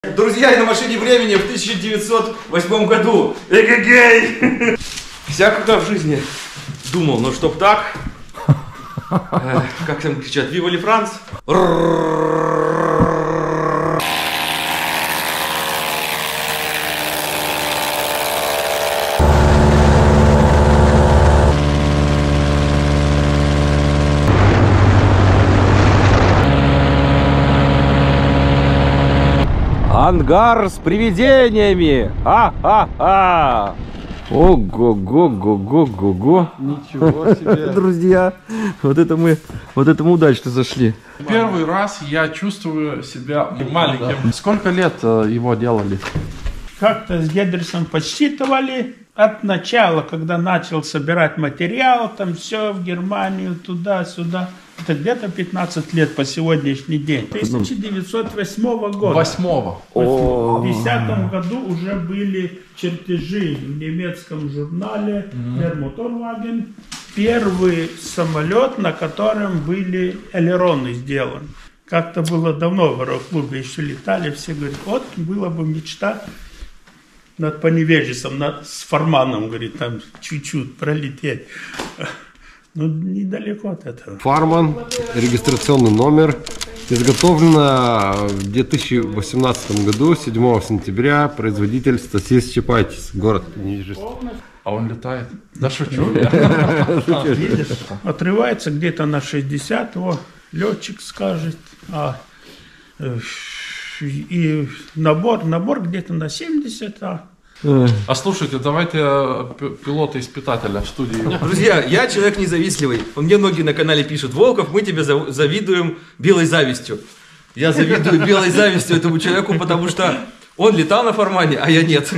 Друзья, я на машине времени в 1908 году. Эгегей! Всякого в жизни думал, но чтоб так, как там кричат, «Вива ли Франц!» Ангар с привидениями! А-а-а! Ого-го-го-го-го-го! Ничего себе! Друзья, вот это мы удачно зашли. Первый раз я чувствую себя маленьким. Сколько лет его делали? Как-то с Гедерсом подсчитывали от начала, когда начал собирать материал, там все в Германию, туда-сюда. Это где-то 15 лет по сегодняшний день. 1908 года. 8-го. В 2010 году уже были чертежи в немецком журнале Der Motorwagen. Первый самолет, на котором были элероны сделаны. Как-то было давно в аэроклубе еще летали, все говорят, вот была бы мечта над Поневежесом, с Фарманом, говорит, там чуть-чуть пролететь. Ну, недалеко от этого. Фарман, регистрационный номер, изготовлено в 2018 году, 7 сентября, производитель Стасис Чапайтис, город Поневежес. А он летает? Да шучу. Видишь, отрывается где-то на 60, летчик скажет, и набор где-то на 70, А слушайте, давайте пилота-испытателя в студии. Друзья, я человек независтливый. Мне многие на канале пишут: Волков, мы тебе завидуем белой завистью. Я завидую белой завистью этому человеку, потому что он летал на Фармане, а я нет.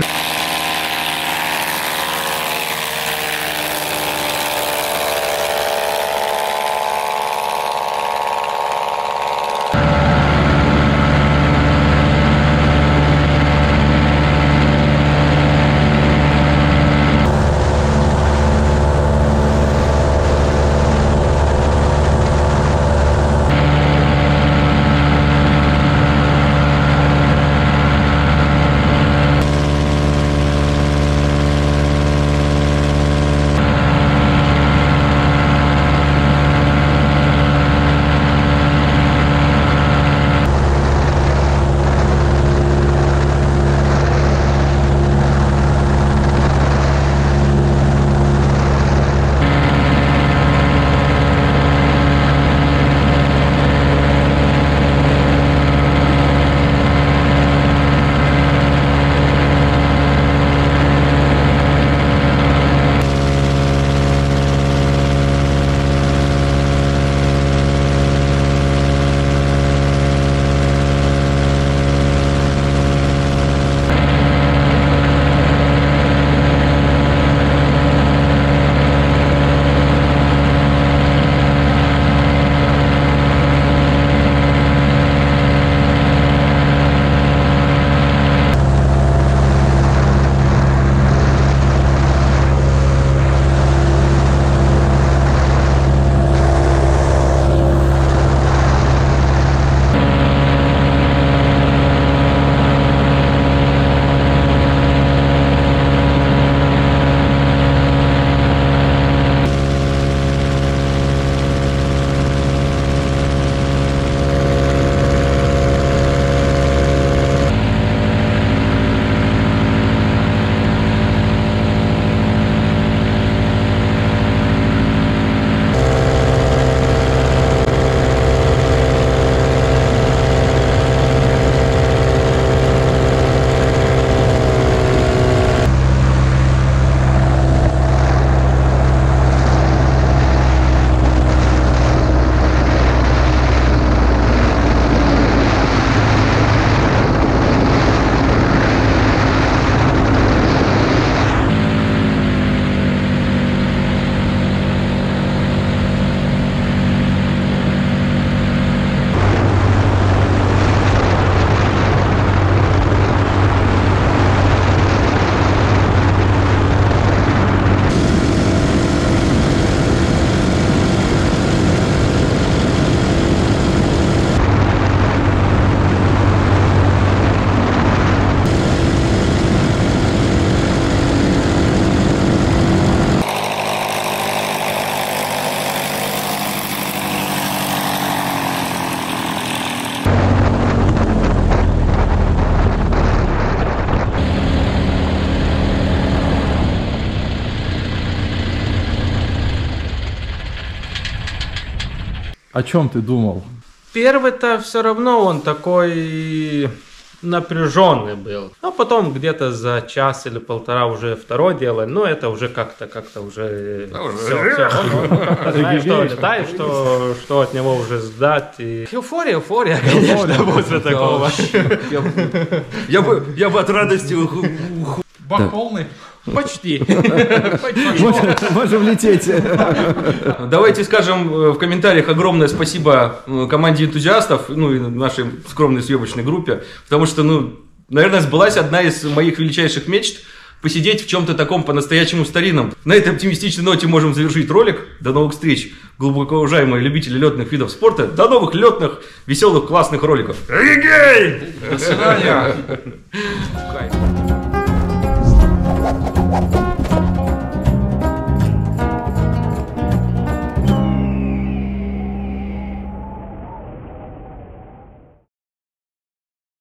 О чем ты думал? Первый-то все равно он такой напряженный был. А потом где-то за час или полтора уже второе дело. Ну, это уже как-то уже все. Знаешь, что летаешь, что от него уже сдать. И... Эуфория, конечно, после такого. Я бы от радости... Бак полный? Почти. Можем лететь. Давайте скажем в комментариях огромное спасибо команде энтузиастов, ну и нашей скромной съемочной группе, потому что, ну, наверное, сбылась одна из моих величайших мечт посидеть в чем-то таком по-настоящему старинном. На этой оптимистичной ноте можем завершить ролик. До новых встреч, глубоко уважаемые любители летных видов спорта. До новых летных, веселых, классных роликов. Эгегей! До свидания. Кайф.